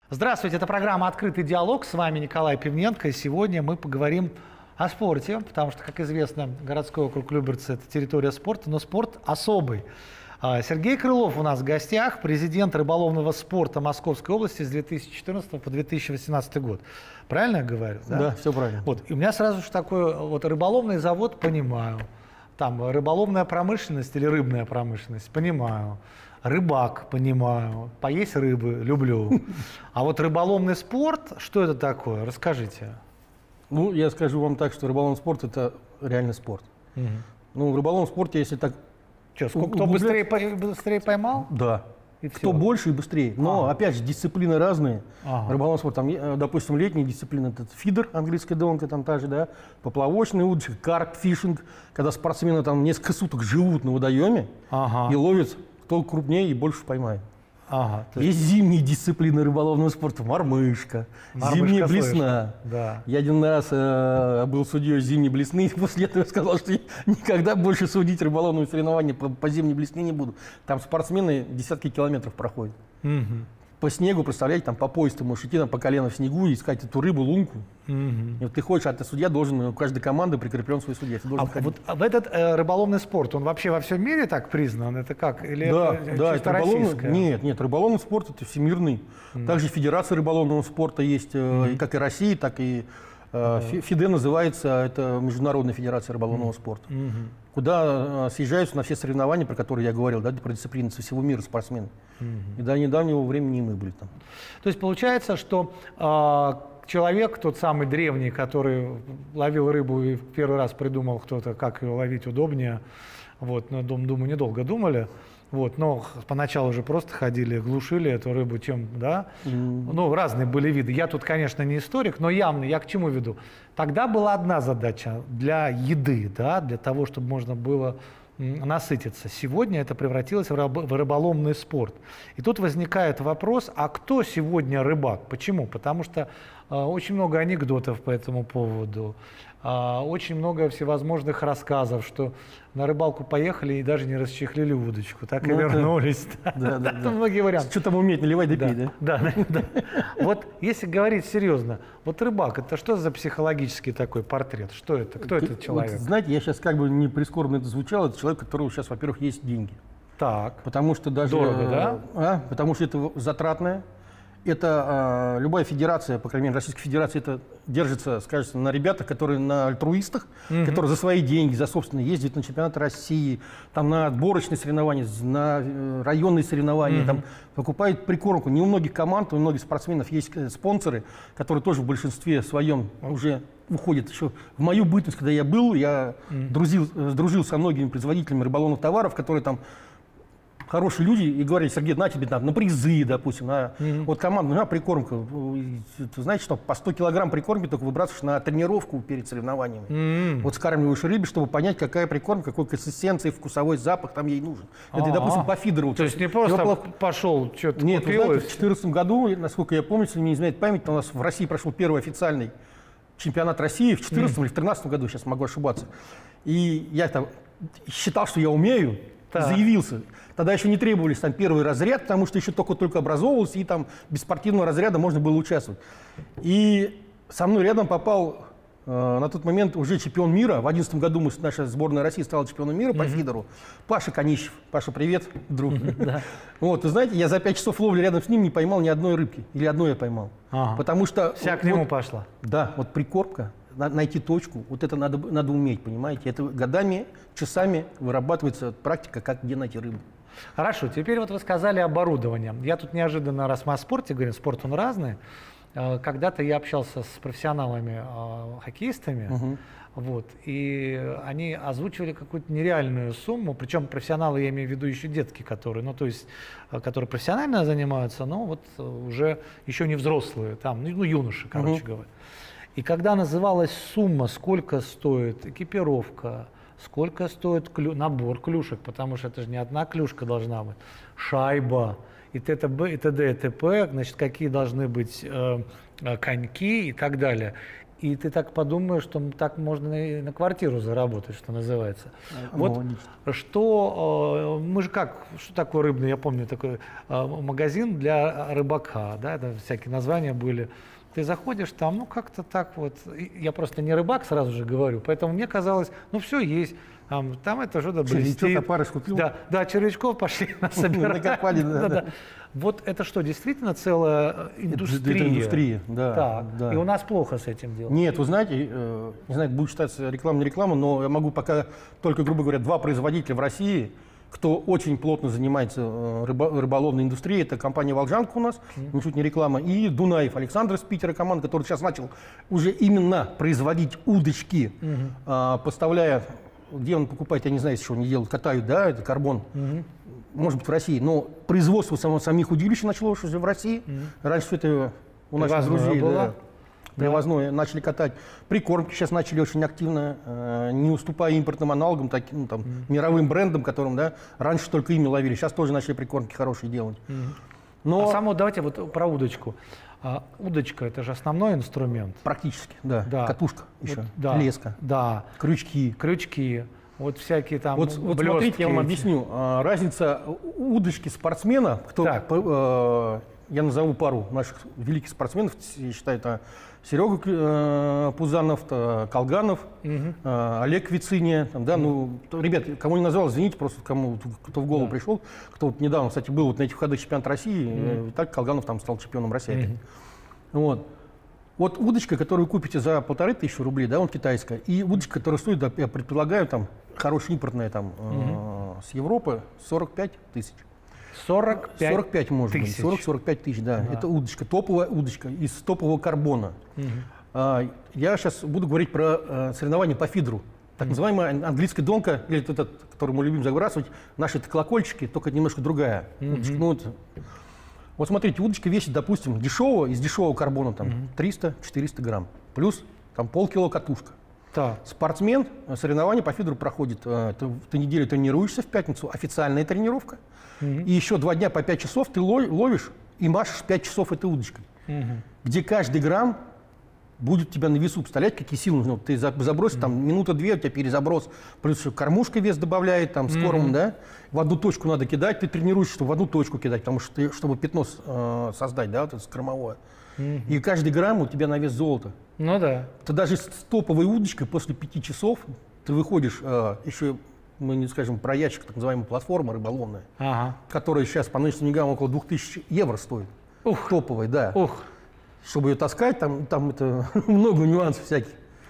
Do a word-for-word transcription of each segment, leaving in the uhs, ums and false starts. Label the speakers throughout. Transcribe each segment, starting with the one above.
Speaker 1: Здравствуйте, это программа «Открытый диалог». С вами Николай Пивненко. И сегодня мы поговорим о спорте, потому что, как известно, городской округ Люберцы – это территория спорта, но спорт особый. Сергей Крылов у нас в гостях, президент рыболовного спорта Московской области с две тысячи четырнадцатого по две тысячи восемнадцатый год. Правильно я говорю?
Speaker 2: Да, да, все правильно.
Speaker 1: Вот. И у меня сразу же такой вот рыболовный завод, понимаю. Там рыболовная промышленность или рыбная промышленность, понимаю. Рыбак, понимаю. Поесть рыбы люблю. А вот рыболовный спорт, что это такое? Расскажите.
Speaker 2: Ну, я скажу вам так, что рыболовный спорт – это реальный спорт. Угу. Ну, в рыболовном спорте, если так…
Speaker 1: Что, сколько, кто быстрее, быстрее поймал?
Speaker 2: Да.
Speaker 1: И
Speaker 2: кто
Speaker 1: все.
Speaker 2: больше и быстрее. Но, ага. опять же, дисциплины разные.
Speaker 1: Ага.
Speaker 2: Рыболовный спорт, там, допустим, летняя дисциплина – это фидер, английская донка, там та же, да, поплавочный удочка, карп-фишинг, когда спортсмены там несколько суток живут на водоеме ага. и ловят кто крупнее и больше поймает.
Speaker 1: Ага,
Speaker 2: есть... есть зимние дисциплины рыболовного спорта, мормышка, мормышка зимняя блесна.
Speaker 1: Да.
Speaker 2: Я один раз э, был судьей зимней блесны, и после этого сказал, что я никогда больше судить рыболовные соревнования по, по зимней блесне не буду. Там спортсмены десятки километров проходят. Угу. По снегу, представляете, там по пояс ты можешь идти там, по колено в снегу и искать эту рыбу, лунку. Угу. И вот ты ходишь, а ты судья должен, у каждой команды прикреплен свой судья. Ты должен
Speaker 1: а вот в этот э, рыболовный спорт, он вообще во всем мире так признан? Это как? Или
Speaker 2: да,
Speaker 1: это
Speaker 2: да,
Speaker 1: чисто
Speaker 2: это
Speaker 1: российское?
Speaker 2: Нет, нет, рыболовный спорт это всемирный. Mm. Также федерация рыболовного спорта есть, mm. э, как и России, так и э, mm. ФИДЕ называется, это Международная федерация рыболовного mm. спорта. Mm-hmm. Куда э, съезжаются на все соревнования, про которые я говорил, да, про дисциплины со всего мира спортсмены. Mm-hmm. И до недавнего времени и мы были там.
Speaker 1: То есть получается, что э, человек, тот самый древний, который ловил рыбу и в первый раз придумал кто-то, как ее ловить удобнее, вот, но, думаю, недолго думали, вот, но поначалу уже просто ходили, глушили эту рыбу, чем, да, mm-hmm. ну, разные были виды. Я тут, конечно, не историк, но явно, я к чему веду? Тогда была одна задача для еды, да, для того, чтобы можно было насытиться. Сегодня это превратилось в рыболовный спорт. И тут возникает вопрос, а кто сегодня рыбак? Почему? Потому что э, очень много анекдотов по этому поводу, э, очень много всевозможных рассказов, что на рыбалку поехали и даже не расчехлили удочку, так ну, и вернулись.
Speaker 2: Да, да, да, да.
Speaker 1: Многие варианты.
Speaker 2: Что там уметь, наливай да пей, да?
Speaker 1: Да, да, да. Вот если говорить серьезно, вот рыбак, это что за психологический такой портрет? Что это? Кто этот человек?
Speaker 2: Вот, знаете, я сейчас как бы не прискорбно это звучало, это человек, у которого сейчас, во-первых, есть деньги.
Speaker 1: Так.
Speaker 2: Потому что даже…
Speaker 1: Дорого, да?
Speaker 2: А, потому что это затратное. Это а, любая федерация, по крайней мере, Российская Федерация, это держится, скажется, на ребятах, которые на альтруистах, mm-hmm. которые за свои деньги, за собственные ездят на чемпионат России, там, на отборочные соревнования, на э, районные соревнования, mm-hmm. там, покупают прикормку. Не у многих команд, у многих спортсменов есть спонсоры, которые тоже в большинстве своем уже уходят. Еще в мою бытность, когда я был, я mm-hmm. друзил, дружил со многими производителями рыболовных товаров, которые там хорошие люди и говорили: Сергей, на тебе там, на призы, допустим, на mm-hmm. вот команда нужна прикормка. Ты знаете, что по сто килограмм прикормки только выбрасываешь на тренировку перед соревнованиями. Mm-hmm. Вот скармливаешь рыбе, чтобы понять, какая прикормка, какой консистенции, вкусовой запах там ей нужен.
Speaker 1: А-а-а.
Speaker 2: Это, допустим, по фидеру.
Speaker 1: То есть не просто плав... пошел, что-то
Speaker 2: Нет,
Speaker 1: купил?
Speaker 2: Нет, в две тысячи четырнадцатом году, насколько я помню, если мне не изменяет память, у нас в России прошел первый официальный чемпионат России в две тысячи четырнадцатом mm-hmm. или в две тысячи тринадцатом году, сейчас могу ошибаться. И я там считал, что я умею, так. заявился. Тогда еще не требовались там первый разряд, потому что еще только-только образовывался, и там без спортивного разряда можно было участвовать. И со мной рядом попал э, на тот момент уже чемпион мира. В две тысячи одиннадцатом году мы, наша сборная России стала чемпионом мира mm-hmm. по фидеру. Паша Конищев. Паша, привет, друг. Mm-hmm. Вот, вы знаете, я за пять часов ловли рядом с ним не поймал ни одной рыбки. Или одной я поймал. Ага. Потому что…
Speaker 1: Вся
Speaker 2: вот,
Speaker 1: к нему
Speaker 2: вот,
Speaker 1: пошла.
Speaker 2: Да, вот прикормка. Найти точку, вот это надо, надо уметь, понимаете? Это годами, часами вырабатывается практика, как где найти рыбу.
Speaker 1: Хорошо, теперь вот вы сказали оборудование. Я тут неожиданно, раз мы о спорте говорим, спорт он разный. Когда-то я общался с профессионалами, хоккеистами, угу. вот, и они озвучивали какую-то нереальную сумму, причем профессионалы, я имею в виду еще детки, которые, ну, то есть, которые профессионально занимаются, но вот уже еще не взрослые, там, ну, юноши, короче угу. говоря. И когда называлась сумма, сколько стоит экипировка, сколько стоит клю... набор клюшек, потому что это же не одна клюшка должна быть, шайба и т.д. и т.д. и т.п., значит, какие должны быть э, коньки и так далее. И ты так подумаешь, что так можно и на квартиру заработать, что называется. Вот что, мы же как, что такое рыбный, я помню такой магазин для рыбака, да, это всякие названия были. Ты заходишь там, ну как-то так вот, я просто не рыбак, сразу же говорю, поэтому мне казалось, ну все есть. Там, там это что-то блестит. Да, да, червячков пошли собирать.
Speaker 2: Накопали, да, да.
Speaker 1: Вот это что, действительно целая индустрия?
Speaker 2: Это индустрия, да,
Speaker 1: так,
Speaker 2: да.
Speaker 1: И у нас плохо с этим делом.
Speaker 2: Нет, вы знаете, э, не знаю, будет считаться реклама, не реклама, но я могу пока только, грубо говоря, два производителя в России, кто очень плотно занимается рыбо, рыболовной индустрией. Это компания «Волжанка» у нас, mm. ничуть не реклама, и Дунаев Александр из Питера, команда, который сейчас начал уже именно производить удочки, mm-hmm. э, поставляя... Где он покупает, я не знаю, если что они делают, катают, да, это карбон, угу. может быть, в России. Но производство само, самих удилищ началось уже в России. Угу. Раньше все это у наших друзей было. Да, привозное, да. Начали катать. Прикормки сейчас начали очень активно, э, не уступая импортным аналогам, таким, ну, там, угу. мировым брендам, которым, да, раньше только ими ловили. Сейчас тоже начали прикормки хорошие делать. Угу. Но... А само,
Speaker 1: давайте вот про удочку. А удочка – это же основной инструмент.
Speaker 2: Практически, да. да. Катушка еще, вот,
Speaker 1: да,
Speaker 2: леска,
Speaker 1: да.
Speaker 2: крючки.
Speaker 1: Крючки, вот всякие там
Speaker 2: Вот, вот смотрите, я вам объясню. А, разница удочки спортсмена, кто, э, я назову пару наших великих спортсменов, я считаю, это Серега э, Пузанов, то, Колганов, угу. э, Олег Вициния. Там, да, угу. ну, ребят, кому не назвал, извините, просто кому кто в голову да. пришел. Кто вот недавно, кстати, был вот на этих выходах чемпионат России, угу. э, так Колганов там стал чемпионом России. Угу. Вот. Вот удочка, которую купите за полторы тысячи рублей, да, он китайская, и удочка, которая стоит, да, я предполагаю, там, хорошая импортная, там, угу. э, с Европы, сорок пять тысяч.
Speaker 1: сорок пять,
Speaker 2: сорок пять может тысяч. быть, сорок-сорок пять тысяч, да. да. Это удочка, топовая удочка из топового карбона. Угу. А, я сейчас буду говорить про а, соревнования по фидеру. Так угу. называемая английская донка, или этот, который мы любим забрасывать, наши это колокольчики, только немножко другая. Угу. Удочка, ну, вот, вот смотрите, удочка весит, допустим, дешевого, из дешевого карбона там угу. триста-четыреста грамм, плюс там полкило катушка. Да. Спортсмен, соревнования по фидеру проходит, ты, ты неделю тренируешься в пятницу, официальная тренировка. Uh-huh. И еще два дня по пять часов ты ловишь и машешь пять часов этой удочкой. Uh-huh. Где каждый грамм будет у тебя на весу. Представляете, какие силы нужны? Ты забросишь, uh-huh. там минута-две, у тебя перезаброс. Плюс еще кормушка вес добавляет, там, с uh-huh. кормом, да? В одну точку надо кидать. Ты тренируешься, чтобы в одну точку кидать, потому что ты, чтобы пятно э, создать, да, вот это кормовое. Uh-huh. И каждый грамм у тебя на вес золота.
Speaker 1: Ну да.
Speaker 2: Ты даже с топовой удочкой после пяти часов ты выходишь э, еще... Мы не скажем про ящик, так называемая платформа рыболовная, ага. которая сейчас по нынешним деньгам около двух тысяч евро стоит. Ух. Топовая, да. Ух. Чтобы ее таскать, там, там это много нюансов всяких.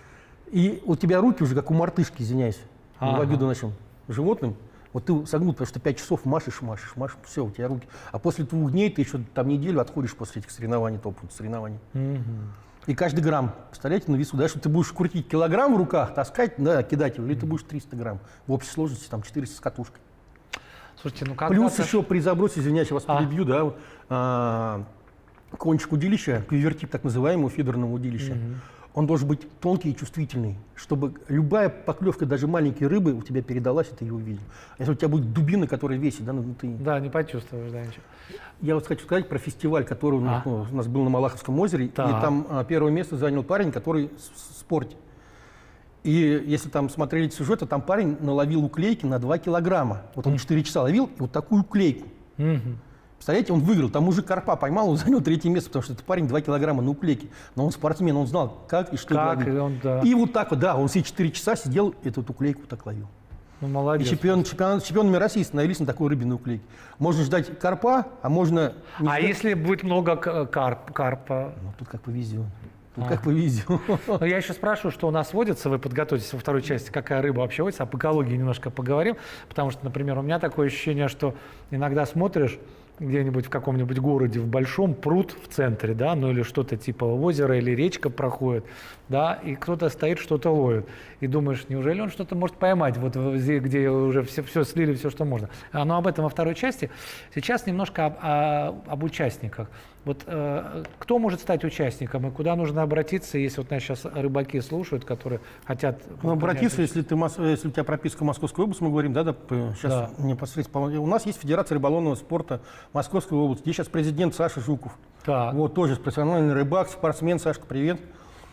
Speaker 2: И у тебя руки уже как у мартышки, извиняюсь, ага. в обиду нашим животным. Вот ты согнут, потому что пять часов машешь, машешь, машешь, все, у тебя руки. А после двух дней ты еще там неделю отходишь после этих соревнований, топовых соревнований. Угу. И каждый грамм, представляете, на весу, да, что ты будешь крутить килограмм в руках, таскать, да, кидать его, или ты будешь триста грамм. В общей сложности там четыреста с катушкой.
Speaker 1: Слушайте, ну как
Speaker 2: Плюс еще при забросе, извиняюсь, я вас а? перебью, да, а, кончик удилища, квивертип так называемого фидерного удилища, угу. он должен быть тонкий и чувствительный, чтобы любая поклевка, даже маленькой рыбы, у тебя передалась, и ты ее увидел. Если у тебя будет дубина, которая весит, да, ну ты...
Speaker 1: Да, не почувствуешь, да, ничего.
Speaker 2: Я вот хочу сказать про фестиваль, который а? ну, у нас был на Малаховском озере, да. и там а, первое место занял парень, который в спорте. И если там смотрели сюжет, то там парень наловил уклейки на два килограмма. Вот он четыре часа ловил, и вот такую уклейку. Mm-hmm. Представляете, он выиграл, там мужик карпа поймал, он занял третье место, потому что этот парень два килограмма на уклейке. Но он спортсмен, он знал, как и что
Speaker 1: как, и, он, да.
Speaker 2: и вот так вот, да, он все четыре часа сидел, эту вот уклейку так ловил.
Speaker 1: Ну, молодец.
Speaker 2: И чемпион, чемпион, чемпионами России становились на такой рыбиной уклейке. Можно ждать карпа, а можно...
Speaker 1: А ждать... если будет много карп, карпа?
Speaker 2: Ну, тут как повезет. Тут а. как повезет.
Speaker 1: Но я еще спрашиваю, что у нас водится, вы подготовитесь во второй части, какая рыба вообще водится, об экологии немножко поговорим, потому что, например, у меня такое ощущение, что иногда смотришь где-нибудь в каком-нибудь городе, в большом, пруд в центре, да, ну или что-то типа озера или речка проходит, да, и кто-то стоит, что-то ловит. И думаешь, неужели он что-то может поймать, вот где уже все, все слили, все, что можно. А, но об этом во второй части. Сейчас немножко об, о, об участниках. Вот э, кто может стать участником и куда нужно обратиться, если вот нас сейчас рыбаки слушают, которые хотят...
Speaker 2: Ну, обратиться, если, ты, если у тебя прописка Московской области, мы говорим, да, да, сейчас да. непосредственно. У нас есть Федерация рыболовного спорта Московской области. Здесь сейчас президент Саша Жуков. Так. Вот тоже профессиональный рыбак, спортсмен. Сашка, привет.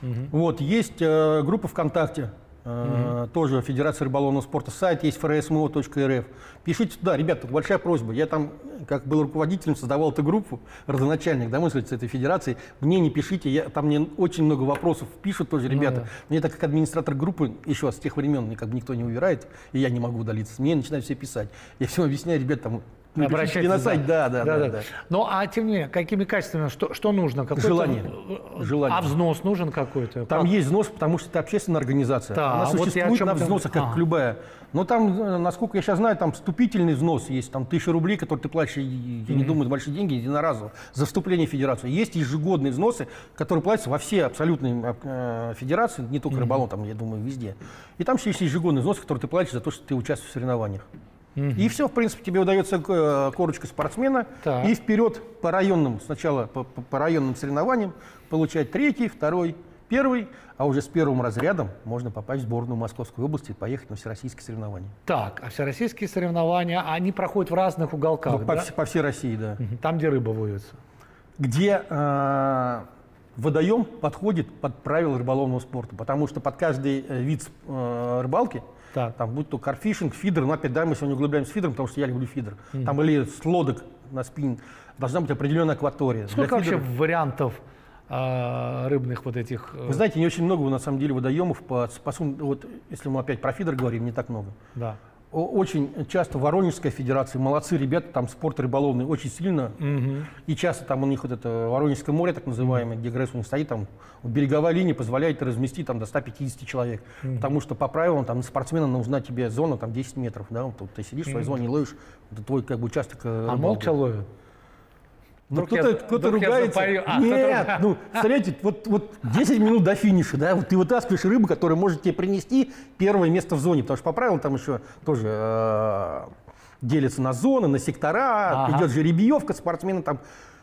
Speaker 2: Угу. Вот, есть э, группа ВКонтакте, э, угу. тоже Федерация рыболовного спорта, сайт есть эф эр эс эм о точка эр эф. Пишите туда, ребята, большая просьба. Я там, как был руководителем, создавал эту группу, родоначальник, да, мыслить с этой федерации. Мне не пишите, я, там мне очень много вопросов пишут тоже ребята. Ну, да. Мне так как администратор группы, еще с тех времен, мне как бы никто не убирает, и я не могу удалиться. Мне начинают все писать. Я всем объясняю, ребята, там...
Speaker 1: Обращайтесь
Speaker 2: на сайт, да, да, да, да, да.
Speaker 1: Ну, а тем не менее, какими качествами, что, что нужно?
Speaker 2: Желание. Желание.
Speaker 1: А взнос нужен какой-то?
Speaker 2: Там как? Есть взнос, потому что это общественная организация.
Speaker 1: Да,
Speaker 2: Она
Speaker 1: вот
Speaker 2: существует на взносах, как ага. любая. Но там, насколько я сейчас знаю, там вступительный взнос есть, там тысяча рублей, которые ты платишь, я mm-hmm. не думаю, большие деньги, единоразово, за вступление в федерацию. Есть ежегодные взносы, которые платятся во все абсолютные э, федерации, не только mm-hmm. рыболов, там, я думаю, везде. И там еще есть ежегодный взнос, который ты платишь за то, что ты участвуешь в соревнованиях. Mm-hmm. И все, в принципе, тебе удается корочка спортсмена, так. и вперед по районным, сначала по, по, по районным соревнованиям получать третий, второй, первый, а уже с первым разрядом можно попасть в сборную Московской области и поехать на всероссийские соревнования.
Speaker 1: Так, а всероссийские соревнования, они проходят в разных уголках,
Speaker 2: ну,
Speaker 1: да?
Speaker 2: по, по всей России, да.
Speaker 1: Mm-hmm. Там, где рыба водится.
Speaker 2: Где э, водоем подходит под правила рыболовного спорта, потому что под каждый э, вид э, рыбалки, так. там будь то карфишинг, фидер, но опять, да, мы сегодня углубляемся в фидер, потому что я люблю фидер. Mm-hmm. Там или с лодок на спиннинг должна быть определенная акватория.
Speaker 1: Сколько вообще вариантов э, рыбных вот этих? Э...
Speaker 2: Вы знаете, не очень много на самом деле водоемов, по, по, вот, если мы опять про фидер говорим, не так много.
Speaker 1: Да.
Speaker 2: Очень часто Воронежская федерация, молодцы ребята, там спорт рыболовный очень сильно. Угу. И часто там у них вот это Воронежское море, так называемое, где ГРЭС у них стоит, там береговая линия позволяет разместить там до ста пятидесяти человек. Угу. Потому что по правилам там спортсменам нужна тебе зона там десять метров. Да? Вот, ты сидишь угу. в своей зоне, ловишь, это твой как бы участок.
Speaker 1: А рыбалки. Молча ловят?
Speaker 2: Ну, кто-то, кто-то ругается. А, Нет, кто-то... ну, смотрите, вот, вот десять минут до финиша, да, вот ты вытаскиваешь рыбу, которая может тебе принести первое место в зоне, потому что по правилам там еще тоже э, делятся на зоны, на сектора, ага. идет жеребьевка, спортсмены там,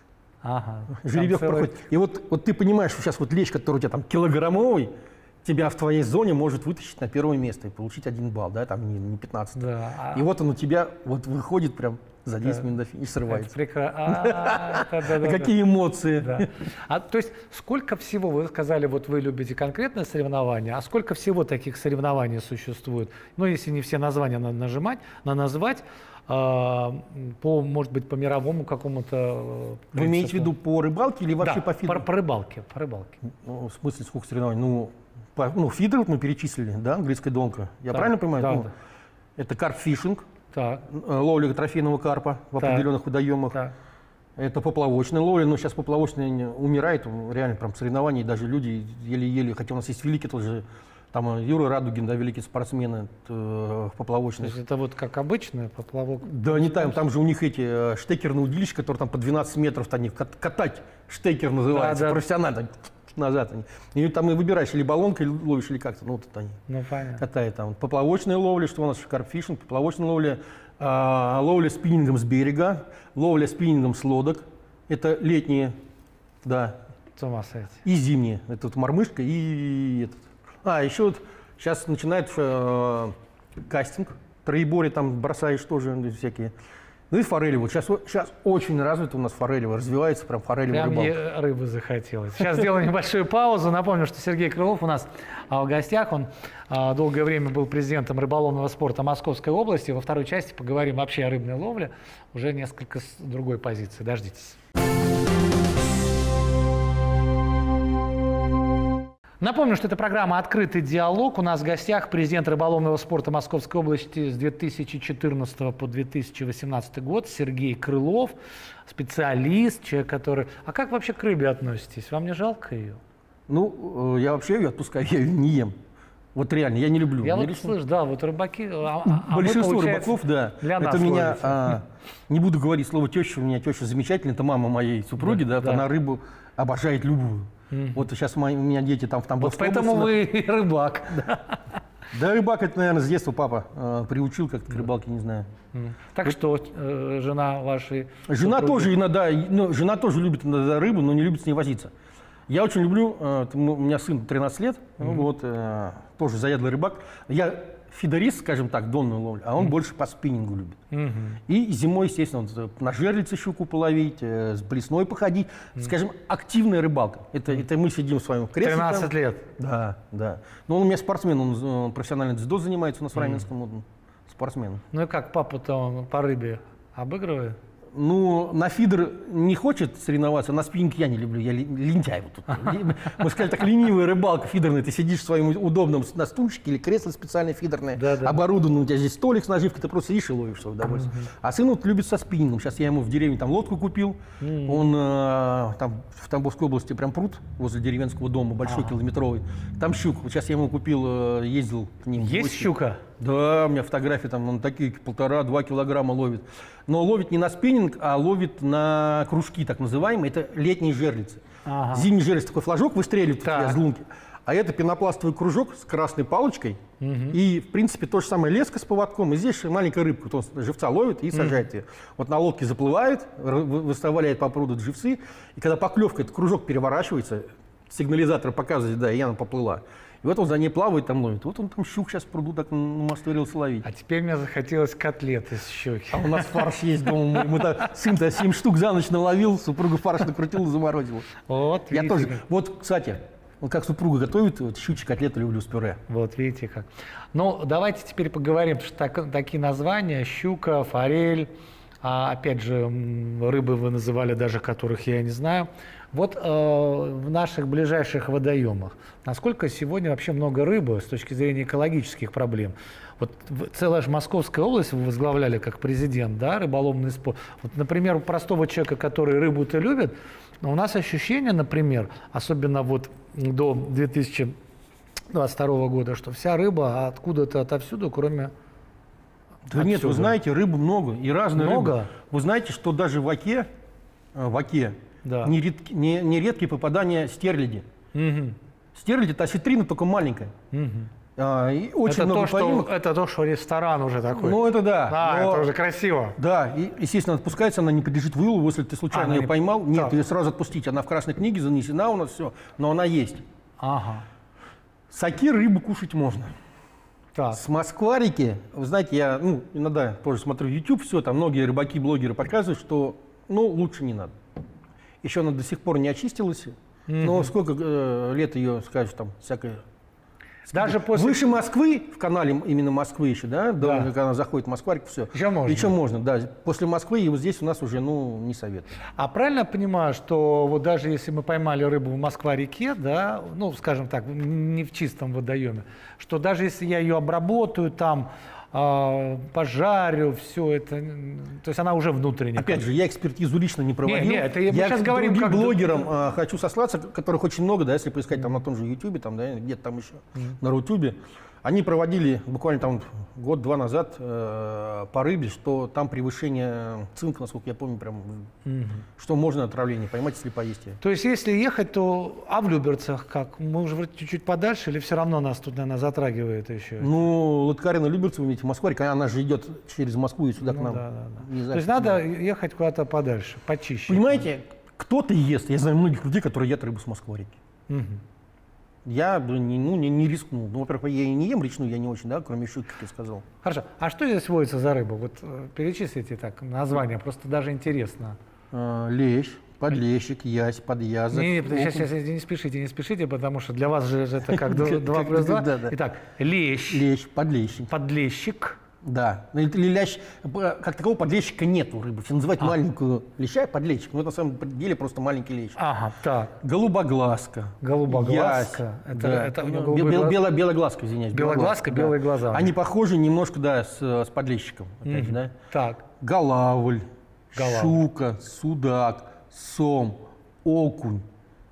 Speaker 1: ага.
Speaker 2: жеребьевка
Speaker 1: там
Speaker 2: проходит. И вот, вот ты понимаешь, что сейчас вот лещ, который у тебя там килограммовый, тебя в твоей зоне может вытащить на первое место и получить один балл, да, там не, не пятнадцать.
Speaker 1: Да.
Speaker 2: И вот он у тебя вот выходит прям за десять минут до финиша и срывается.
Speaker 1: Прекрасно.
Speaker 2: Какие эмоции.
Speaker 1: А то есть сколько всего, вы сказали, вот вы любите конкретное соревнование, а сколько всего таких соревнований существует? Ну, если не все названия надо нажимать, надо назвать, по, может быть, по мировому какому-то...
Speaker 2: Вы имеете в виду по рыбалке или вообще по фидеру?
Speaker 1: по рыбалке. По рыбалке.
Speaker 2: Ну, в смысле, сколько соревнований? Ну, по, ну фидер вот мы перечислили, да, английская донка. Я
Speaker 1: да,
Speaker 2: правильно понимаю?
Speaker 1: Да,
Speaker 2: ну,
Speaker 1: да.
Speaker 2: Это карп-фишинг,
Speaker 1: так.
Speaker 2: ловля трофейного карпа в так. определенных водоемах. Так. Это поплавочная ловля, но сейчас поплавочная умирает, реально прям соревнований, даже люди еле-еле, хотя у нас есть великий тоже, там Юра Радугин, да, великий спортсмен в поплавочных.
Speaker 1: То есть это вот как обычный поплавок?
Speaker 2: Да, не там, там же у них эти штекерные удилища, которые там по двенадцать метров, они катать штекер называется, да, да. профессионально. Назад они. И там и выбираешь, или баллонкой ловишь, или как-то, ну вот это они
Speaker 1: ну,
Speaker 2: катают там. Поплавочная ловля, что у нас карпфишинг, поплавочная ловля, а, ловля спиннингом с берега, ловля спиннингом с лодок, это летние, да.
Speaker 1: С ума сойти.
Speaker 2: И зимние, это вот мормышка и этот. А, еще вот сейчас начинает э, кастинг, троеборье там бросаешь тоже всякие. Ну и форели. Вот сейчас, сейчас очень развито у нас форелево, развивается прям форелевая рыбалка.
Speaker 1: Прям рыбы захотелось. Сейчас сделаем небольшую паузу. Напомню, что Сергей Крылов у нас а, в гостях. Он а, долгое время был президентом рыболовного спорта Московской области. Во второй части поговорим вообще о рыбной ловле. Уже несколько с другой позиции. Дождитесь. Напомню, что это программа «Открытый диалог». У нас в гостях президент рыболовного спорта Московской области с две тысячи четырнадцатого по две тысячи восемнадцатый год Сергей Крылов, специалист, человек, который... А как вообще к рыбе относитесь? Вам не жалко ее?
Speaker 2: Ну, я вообще ее отпускаю, я ее не ем. Вот реально, я не люблю.
Speaker 1: Я
Speaker 2: мне
Speaker 1: вот слышу, да, вот рыбаки... А,
Speaker 2: а Большинство мы, рыбаков, да.
Speaker 1: Для
Speaker 2: это
Speaker 1: нас
Speaker 2: меня... А, не буду говорить слово теща, у меня теща замечательная, это мама моей супруги, да, да, да. Она рыбу обожает любую. Mm-hmm. Вот сейчас мои, у меня дети там в Тамбовской
Speaker 1: области. Вот поэтому
Speaker 2: области,
Speaker 1: вы рыбак. Да,
Speaker 2: да рыбак, это, наверное, с детства папа э, приучил как-то к рыбалке, не знаю.
Speaker 1: Mm. Так вот. Что, э, жена вашей...
Speaker 2: Жена супруги? тоже иногда, ну, жена тоже любит иногда рыбу, но не любит с ней возиться. Я очень люблю, э, у меня сын тринадцать лет, mm-hmm. вот, э, тоже заядлый рыбак. Я фидерист, скажем так, донную ловлю, а он mm. больше по спиннингу любит. Mm-hmm. И зимой, естественно, вот, на жерлице щуку половить, э, с блесной походить. Mm. Скажем, активная рыбалка. Это, mm. это мы сидим с вами в кресле.
Speaker 1: тринадцать
Speaker 2: там.
Speaker 1: лет.
Speaker 2: Да, да. Но он у меня спортсмен, он, он профессионально дзюдо занимается, у нас в Раменском, он спортсмен.
Speaker 1: Ну и как, папа-то он по рыбе обыгрывает?
Speaker 2: Ну, на фидер не хочет соревноваться, на спиннинг я не люблю, я лентяй. Вот тут. Мы сказали, так ленивая рыбалка фидерная, ты сидишь в своем удобном на стульчике или кресло специальное фидерное, да, да. оборудовано, у тебя здесь столик с наживкой, ты просто сидишь и ловишь свое удовольствие. Mm-hmm. А сын вот любит со спиннингом. Сейчас я ему в деревне там лодку купил, mm-hmm. он э, там в Тамбовской области прям пруд возле деревенского дома, большой, ага. километровый, там щука. Вот сейчас я ему купил, э, ездил к ним.
Speaker 1: Есть щука?
Speaker 2: Да, у меня фотографии, там он такие полтора-два килограмма ловит. Но ловит не на спиннинг, а ловит на кружки, так называемые. Это летние жерлицы. Ага. Зимний жерлиц, такой флажок выстреливает с лунки. А это пенопластовый кружок с красной палочкой. Угу. И, в принципе, то же самое леска с поводком. И здесь маленькая рыбка, вот он живца ловит и сажает угу. ее. Вот на лодке заплывает, выставляет по пруду живцы. И когда поклевка, этот кружок переворачивается, сигнализатор показывает, да, и она поплыла. И вот он за ней плавает, там ловит. Вот он там щук сейчас в пруду так намастерился ловить.
Speaker 1: А теперь мне захотелось котлеты с щуки.
Speaker 2: А у нас фарш есть дома. Мы, мы сын-то семь штук за ночь наловил, супруга фарш накрутила, заморозила. Вот, я тоже. Вот, кстати, вот как супруга готовит, вот, щучьи котлеты люблю с пюре.
Speaker 1: Вот, видите как. Ну, давайте теперь поговорим, потому что так, такие названия: щука, форель, а, опять же, рыбы вы называли даже, которых я не знаю. Вот э, в наших ближайших водоемах, насколько сегодня вообще много рыбы с точки зрения экологических проблем? Вот целая же Московская область вы возглавляли как президент, да, рыболовный спорт. Вот, например, у простого человека, который рыбу-то любит, у нас ощущение, например, особенно вот до две тысячи двадцать второго года, что вся рыба откуда-то отовсюду, кроме...
Speaker 2: Да отсюда. Нет, вы знаете, рыбы много и разные
Speaker 1: много?
Speaker 2: Рыбы. Вы знаете, что даже в оке, в оке
Speaker 1: да.
Speaker 2: нередки, не, нередкие попадания стерляди. Угу. Стерляди – это осетрина, только маленькая. Угу. А, и очень
Speaker 1: это,
Speaker 2: много
Speaker 1: то, что, это то, что ресторан уже такой.
Speaker 2: Ну, это да.
Speaker 1: А,
Speaker 2: но,
Speaker 1: это уже красиво.
Speaker 2: Да, и, естественно, отпускается, она не подлежит вылову, если ты случайно а, ее не... поймал. Нет, так. Ее сразу отпустить. Она в Красной книге занесена у нас, все, но она есть.
Speaker 1: Ага.
Speaker 2: С оки рыбу кушать можно.
Speaker 1: Так.
Speaker 2: С москварики, вы знаете, я ну, иногда тоже смотрю YouTube, все, там многие рыбаки, блогеры показывают, что ну, лучше не надо. Еще она до сих пор не очистилась, mm-hmm. но сколько э, лет ее, скажешь, там всякое...
Speaker 1: Даже после...
Speaker 2: Выше Москвы, в канале именно Москвы еще, да, да. До, когда она заходит в Москварику, все.
Speaker 1: Еще можно.
Speaker 2: Еще можно, да. После Москвы и вот здесь у нас уже, ну, не советую.
Speaker 1: А правильно я понимаю, что вот даже если мы поймали рыбу в Москва-реке, да, ну, скажем так, не в чистом водоеме, что даже если я ее обработаю там, э, пожарю, все это, то есть она уже внутренняя.
Speaker 2: Опять же, я экспертизу лично не проводил.
Speaker 1: Не, не, это
Speaker 2: я
Speaker 1: сейчас говорим
Speaker 2: как блогерам
Speaker 1: да.
Speaker 2: э, хочу сослаться, которых очень много, да, если поискать там на том же Ютубе, там, да, где-то там еще, mm. на Рутюбе. Они проводили буквально там год-два назад э, по рыбе, что там превышение цинка, насколько я помню, прям, mm-hmm. что можно отравление поймать, если поесть ее.
Speaker 1: То есть если ехать, то а в Люберцах как? Мы уже чуть-чуть подальше или все равно нас тут, наверное, затрагивает еще?
Speaker 2: Ну, Лыткарина, Люберцы, вы видите, Москва, она же идет через Москву и сюда ну, к нам. Да, да, да.
Speaker 1: Не знаю, то есть надо ехать куда-то подальше, почище.
Speaker 2: Понимаете, кто-то ест, я знаю многих людей, которые едят рыбу с Москва-реки. Mm-hmm. Я не, ну, не, не рискнул. Ну, во-первых, я и не ем речную, я не очень, да, кроме щуки, как я сказал.
Speaker 1: Хорошо. А что здесь водится за рыба? Вот перечислите так названия, просто даже интересно.
Speaker 2: А, лещ, подлещик, ясь, подъязок.
Speaker 1: Не, не, сейчас, сейчас, не спешите, не спешите, потому что для вас же это как два плюс два. Итак, лещ.
Speaker 2: Лещ, подлещик.
Speaker 1: Подлещик.
Speaker 2: Да. Лящ, как такого подлещика нет у рыбы. Все называют а. маленькую леща подлещик, но это на самом деле просто маленький лещ.
Speaker 1: Ага, так.
Speaker 2: Голубоглазка.
Speaker 1: Голубоглазка.
Speaker 2: Ясь, это, да. это, это бел, бел, бело, белоглазка, извиняюсь.
Speaker 1: Белоглазка, белые да. глаза.
Speaker 2: Они похожи немножко, да, с, с подлещиком. Опять же, да?
Speaker 1: Так.
Speaker 2: Голавль, Голавль, щука, судак, сом, окунь,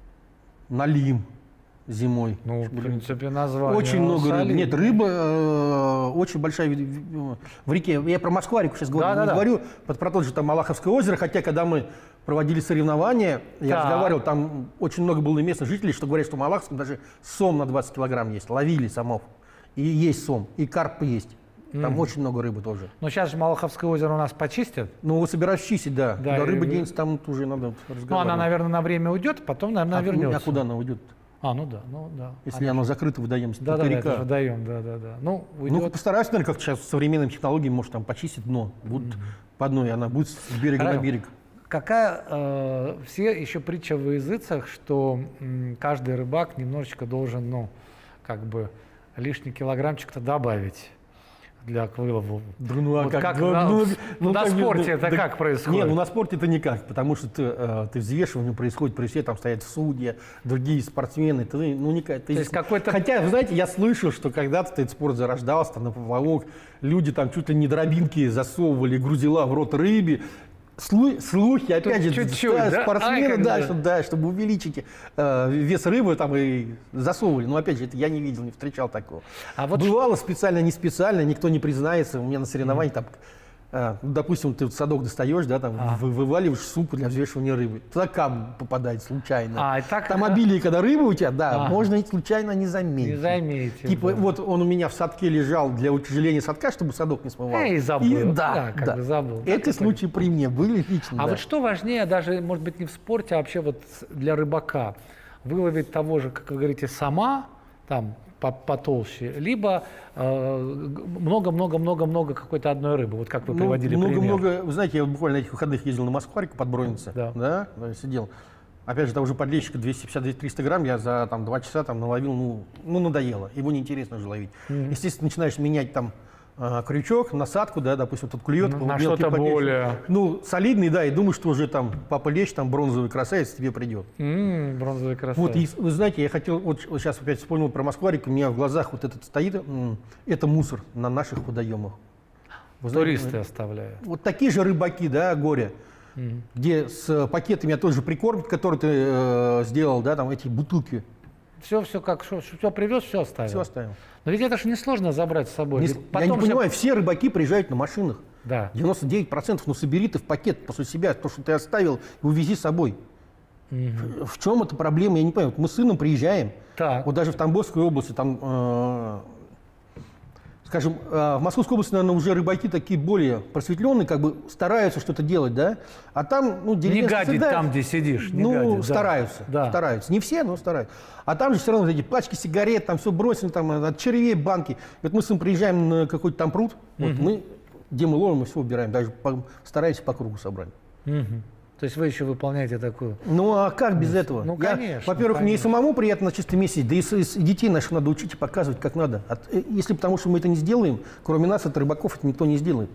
Speaker 2: налим. Зимой.
Speaker 1: Ну, в принципе, название.
Speaker 2: Очень много рыбы. Нет, рыба э, очень большая в реке. Я про Москва-реку сейчас говорю. Да, не да, говорю да. про тот же там Малаховское озеро, хотя когда мы проводили соревнования, я да. разговаривал, там очень много было местных жителей, что говорят, что в Малаховском даже сом на двадцать килограмм есть. Ловили сомов. И есть сом, и карп есть. Там mm. очень много рыбы тоже.
Speaker 1: Но сейчас же Малаховское озеро у нас почистят.
Speaker 2: Ну, собираюсь чистить, да. Да, да рыба и... денется, там уже надо разговаривать.
Speaker 1: Ну, она, наверное, на время уйдет, потом, наверное,
Speaker 2: а,
Speaker 1: вернется.
Speaker 2: А куда она уйдет?
Speaker 1: А, ну да, ну да.
Speaker 2: Если а, оно закрыто водоем, если
Speaker 1: да,
Speaker 2: да,
Speaker 1: да,
Speaker 2: река.
Speaker 1: это водоем, да, да, да. Ну, уйдет...
Speaker 2: ну постараюсь, наверное, как сейчас с современными технологиями, может, там почистить дно. Будет mm-hmm. по дну, и она будет с берега Хорошо. на берег.
Speaker 1: Какая, э, все еще притча во языцах, что м, каждый рыбак немножечко должен, ну, как бы лишний килограммчик-то добавить для вылова.
Speaker 2: Да, ну, а
Speaker 1: вот
Speaker 2: как,
Speaker 1: как
Speaker 2: ну,
Speaker 1: на,
Speaker 2: ну, ну,
Speaker 1: на
Speaker 2: как,
Speaker 1: спорте
Speaker 2: ну,
Speaker 1: это
Speaker 2: да,
Speaker 1: как происходит?
Speaker 2: Нет, ну на спорте это никак, потому что ты, э, ты взвешивание происходит при всех, там стоят судьи, другие спортсмены, ты, ну никак. Ты,
Speaker 1: есть какой-то...
Speaker 2: Хотя, вы знаете, я слышал, что когда-то этот спорт зарождался, там, на поплавок, люди там чуть ли не дробинки засовывали, грузила в рот рыбе. Слу, слухи, опять же,
Speaker 1: чуть-чуть,
Speaker 2: да,
Speaker 1: да?
Speaker 2: спортсмены,
Speaker 1: Ай,
Speaker 2: да,
Speaker 1: да.
Speaker 2: чтобы, да, чтобы увеличить э, вес рыбы там и засовывали. Но опять же, это я не видел, не встречал такого. А вот бывало ш... специально, не специально, никто не признается. У меня на соревновании там, э, допустим, ты в садок достаешь, да, там а. вы, вываливаешь сумку для взвешивания рыбы. Туда кам попадает случайно. А, так, там обилие, когда рыба у тебя, да, а. можно случайно не заметить.
Speaker 1: Не заметить.
Speaker 2: Типа
Speaker 1: да.
Speaker 2: вот он у меня в садке лежал для утяжеления садка, чтобы садок не смывал.
Speaker 1: И забыл. И, да, да, как да. бы забыл.
Speaker 2: Эти так случаи это... при мне были лично.
Speaker 1: А
Speaker 2: да.
Speaker 1: вот что важнее, даже, может быть, не в спорте, а вообще вот для рыбака? Выловить того же, как вы говорите, сама, там, потолще, либо много-много-много-много какой-то одной рыбы, вот как вы
Speaker 2: ну,
Speaker 1: приводили
Speaker 2: много,
Speaker 1: пример.
Speaker 2: Много, вы знаете, я буквально на этих выходных ездил на Москварику под Броннице, да. Да, сидел. Опять же, того же подлещика двести пятьдесят — триста грамм я за там, два часа там, наловил, ну, ну надоело, его неинтересно уже ловить. Mm-hmm. Естественно, начинаешь менять там крючок, насадку, да, допустим, тут клюет.
Speaker 1: На, на что-то более...
Speaker 2: Ну, солидный, да, и думаю, что уже там папа лещ, там бронзовый красавец тебе придет.
Speaker 1: Mm, бронзовый красавец.
Speaker 2: Вот, и, вы знаете, я хотел, вот, вот сейчас опять вспомнил про Москварику, у меня в глазах вот этот стоит, это мусор на наших водоемах.
Speaker 1: Вы Туристы знаете, оставляют.
Speaker 2: Вот такие же рыбаки, да, горе, mm. где с пакетами, а тоже прикормки, которые ты э, сделал, да, там эти бутылки.
Speaker 1: Все, все как, все, все привез, все оставил.
Speaker 2: Все оставил.
Speaker 1: Но ведь это же несложно забрать с собой.
Speaker 2: Не, я не понимаю, все рыбаки приезжают на машинах.
Speaker 1: Да.
Speaker 2: девяносто девять процентов, ну собери ты в пакет после себя то, что ты оставил, и увези с собой. Угу. В, в чем эта проблема, я не понимаю. Вот мы с сыном приезжаем, так. Вот даже в Тамбовской области, там, э, скажем, э, в Московской области, наверное, уже рыбаки такие более просветленные, как бы стараются что-то делать, да? А там, ну,
Speaker 1: не гадить всегда, там, где сидишь. Не
Speaker 2: ну,
Speaker 1: гадить,
Speaker 2: стараются,
Speaker 1: да.
Speaker 2: стараются. Не все, но стараются. А там же все равно вот эти пачки сигарет, там все бросено, там от червей банки. Вот мы с ним приезжаем на какой-то там пруд, угу. Вот мы, где мы ловим, мы все убираем, даже по, стараемся по кругу собрать.
Speaker 1: Угу. То есть вы еще выполняете такую...
Speaker 2: Ну, а как без этого?
Speaker 1: Ну, конечно.
Speaker 2: Во-первых, мне и самому приятно на чистом месте, да и, и детей наших надо учить и показывать, как надо. От, если потому что мы это не сделаем, кроме нас, от рыбаков, это никто не сделает.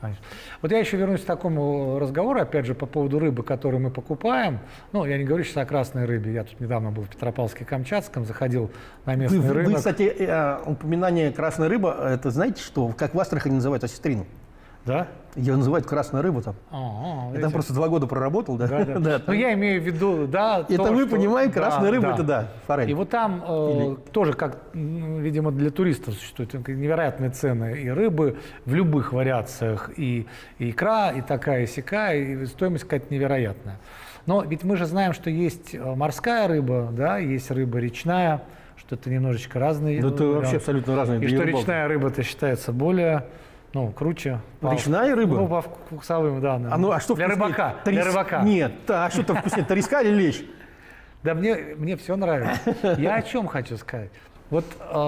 Speaker 1: Вот я еще вернусь к такому разговору, опять же, по поводу рыбы, которую мы покупаем. Ну, я не говорю сейчас о красной рыбе. Я тут недавно был в Петропавловске-Камчатском, заходил на местный
Speaker 2: вы,
Speaker 1: рынок.
Speaker 2: Вы, кстати, упоминание красной рыбы, это знаете что? Как в Астрахани называют осетрину?
Speaker 1: Да?
Speaker 2: Ее называют красная рыба там.
Speaker 1: А,
Speaker 2: я там просто два года проработал, да?
Speaker 1: Да, да.
Speaker 2: Да,
Speaker 1: ну, я имею в виду, да.
Speaker 2: Это
Speaker 1: то,
Speaker 2: вы
Speaker 1: что...
Speaker 2: понимаете, красная
Speaker 1: да,
Speaker 2: рыба,
Speaker 1: да.
Speaker 2: это да, форель.
Speaker 1: И вот там э, Или... тоже, как, видимо, для туристов существуют невероятные цены и рыбы в любых вариациях. И, и икра, и такая, и сякая, и стоимость какая-то невероятная. Но ведь мы же знаем, что есть морская рыба, да, есть рыба речная, что это немножечко разные.
Speaker 2: Ну, это вообще абсолютно разные.
Speaker 1: И что рыбалки. Речная рыба-то считается более... Ну, круче.
Speaker 2: Речная рыба?
Speaker 1: Ну, по вкусовым, да.
Speaker 2: А, ну, а что
Speaker 1: для
Speaker 2: вкуснее?
Speaker 1: рыбака.
Speaker 2: Трис...
Speaker 1: Для рыбака.
Speaker 2: Нет, а что там вкуснее, треска или лещ?
Speaker 1: Да мне, мне все нравится. Я о чем хочу сказать. Вот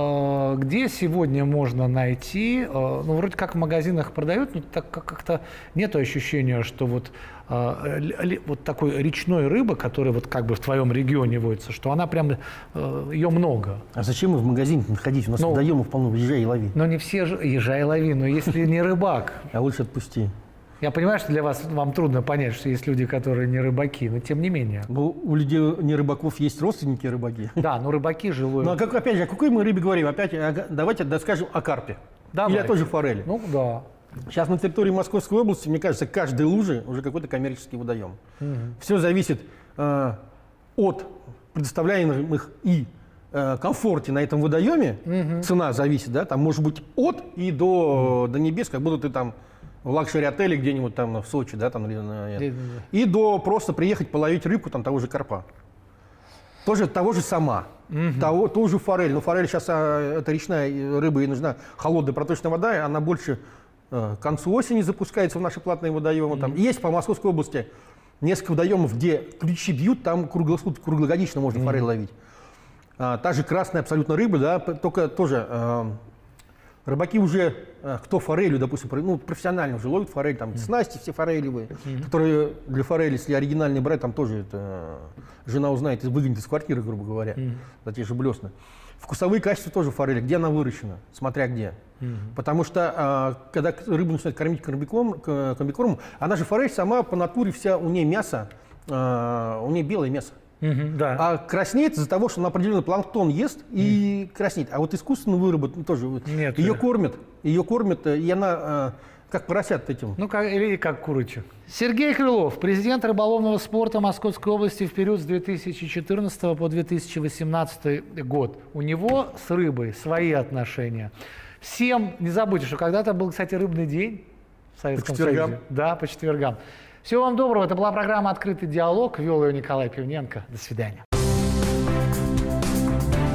Speaker 1: э, где сегодня можно найти, э, ну, вроде как в магазинах продают, но так как-то нет ощущения, что вот, э, ли, вот такой речной рыбы, которая вот как бы в твоем регионе водится, что она прям, э, ее много.
Speaker 2: А зачем мы в магазин ходить? У нас ну, водоемов полно, езжай и лови.
Speaker 1: Но не все же, езжай и лови, но если не рыбак.
Speaker 2: А лучше отпусти.
Speaker 1: Я понимаю, что для вас, вам трудно понять, что есть люди, которые не рыбаки, но тем не менее.
Speaker 2: Ну, у людей не рыбаков есть родственники рыбаки.
Speaker 1: Да, но рыбаки живые.
Speaker 2: Ну, а как, опять же, о какой мы рыбе говорим? Опять, давайте скажем о карпе.
Speaker 1: Давайте.
Speaker 2: Или о той же форели.
Speaker 1: Ну, да.
Speaker 2: Сейчас на территории Московской области, мне кажется, каждой лужи уже какой-то коммерческий водоем. Угу. Все зависит э, от предоставляемых и э, комфорте на этом водоеме. Угу. Цена зависит, да, там может быть от и до, угу. до небес, как будто ты там в лакшери-отеле где-нибудь там в Сочи, да, там, и до просто приехать половить рыбку там того же карпа. Тоже того же сама, угу. того, ту же форель. Но форель сейчас, а, это речная рыба, ей нужна холодная проточная вода, и она больше а, к концу осени запускается в наши платные водоемы. Угу. Там есть по Московской области несколько водоемов, где ключи бьют, там круглосуточно, круглогодично можно угу. форель ловить. А, та же красная абсолютно рыба, да, п- только тоже а, рыбаки уже, а, кто форелью, допустим, про- ну, профессионально уже ловят форель, там снасти все форелевые, которые для форели, если оригинальные брать, там тоже это, жена узнает и выгонит из квартиры, грубо говоря, за те же блесна. Вкусовые качества тоже форели, где она выращена, смотря где. Потому что, а, когда к- рыбу начинают кормить комбикормом, к- комбикормом, она же форель сама по натуре вся, у нее мясо, а, у нее белое мясо.
Speaker 1: Мгм, да.
Speaker 2: А краснеет из-за того, что она определенный планктон ест и краснеет. А вот искусственно выработан тоже. вот,
Speaker 1: Нет,
Speaker 2: ее
Speaker 1: да.
Speaker 2: кормят, ее кормят, и она э, как поросят этим.
Speaker 1: Ну, как, или как курочек. Сергей Крылов, президент рыболовного спорта Московской области в период с две тысячи четырнадцатого по две тысячи восемнадцатый год. У него с рыбой свои отношения. Всем, не забудьте, что когда-то был, кстати, рыбный день в Советском
Speaker 2: По четвергам.
Speaker 1: Союзе. Да, по четвергам. Всего вам доброго. Это была программа «Открытый диалог». Вел ее Николай Пивненко. До свидания.